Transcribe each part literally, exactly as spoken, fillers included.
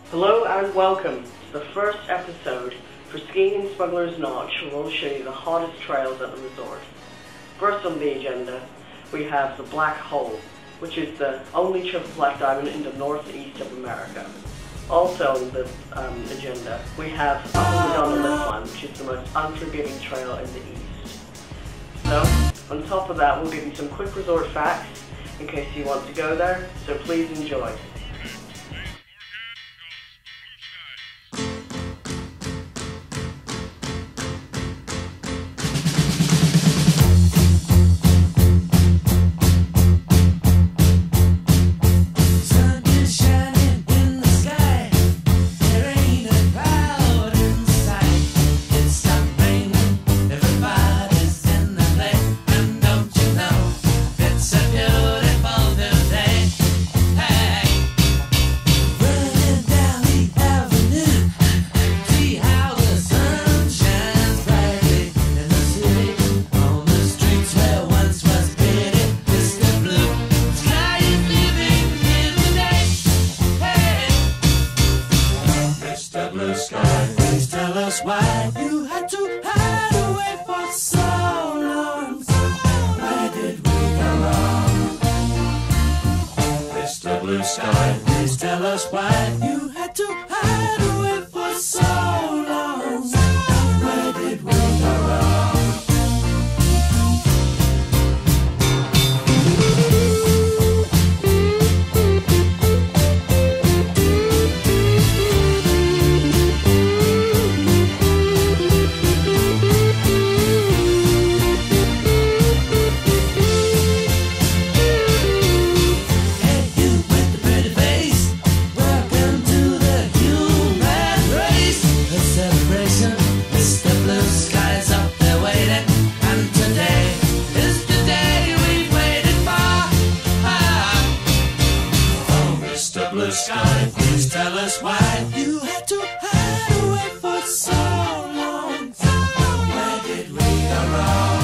Hello and welcome to the first episode for Skiing in Smuggler's Notch, where we'll show you the hottest trails at the resort. First on the agenda, we have the Black Hole, which is the only triple black diamond in the northeast of America. Also on the um, agenda, we have Up and Down the Liftline, which is the most unforgiving trail in the east. So, on top of that, we'll give you some quick resort facts in case you want to go there, so please enjoy. Please tell us why you had to hide away for so long. Where did we go wrong? Mister Blue Sky, please tell us why you had to hide away for so long. Where did we go wrong? Blue Sky, please tell us why you had to hide away for so long. Where did we go wrong?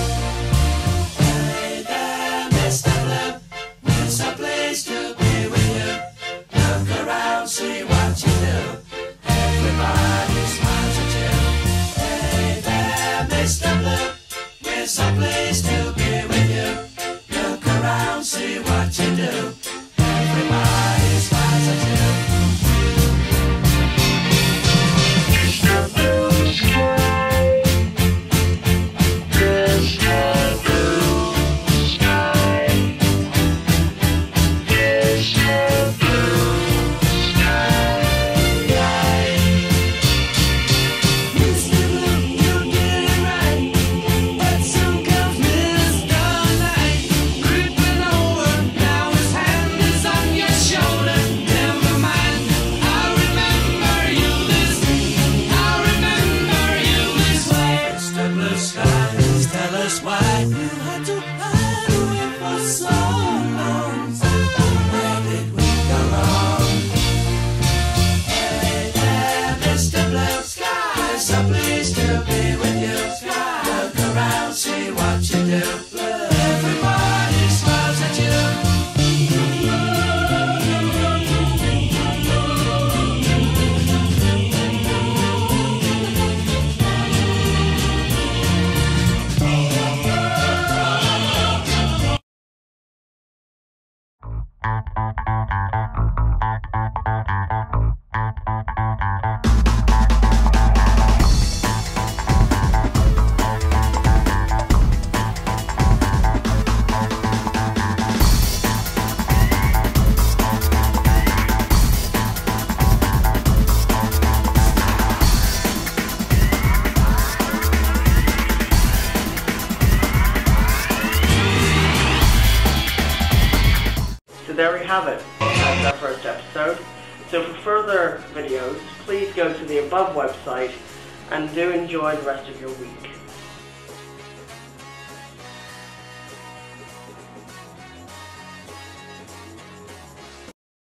Hey there, Mister Blue, it's a place to be with you. Look around, see what you do. Everybody smiles at you. Hey there, Mister Blue, it's a place to be with you. Look around, see what you do. Everybody smiles at you. Why you had to hide away for so long? Where did we go wrong? Hey there, Mister Blue Sky, so pleased to be with you. Look around, see what you do. Everybody smiles at you. There we have it. That's our first episode. So for further videos, please go to the above website and do enjoy the rest of your week.